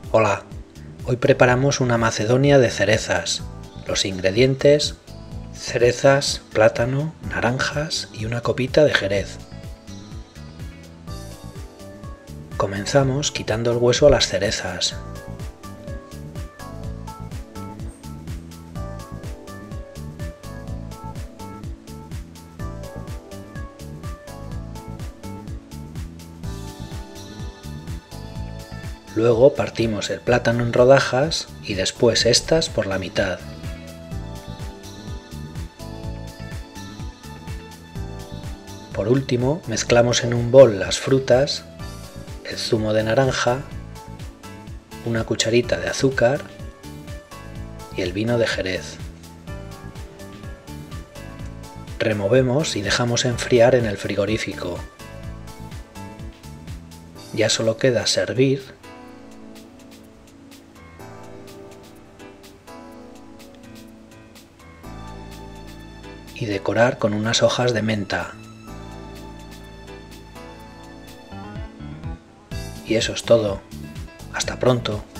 Hola, hoy preparamos una macedonia de cerezas. Los ingredientes: cerezas, plátano, naranjas y una copita de jerez. Comenzamos quitando el hueso a las cerezas. Luego partimos el plátano en rodajas y después estas por la mitad. Por último, mezclamos en un bol las frutas, el zumo de naranja, una cucharita de azúcar y el vino de Jerez. Removemos y dejamos enfriar en el frigorífico. Ya solo queda servir y decorar con unas hojas de menta. Y eso es todo. Hasta pronto.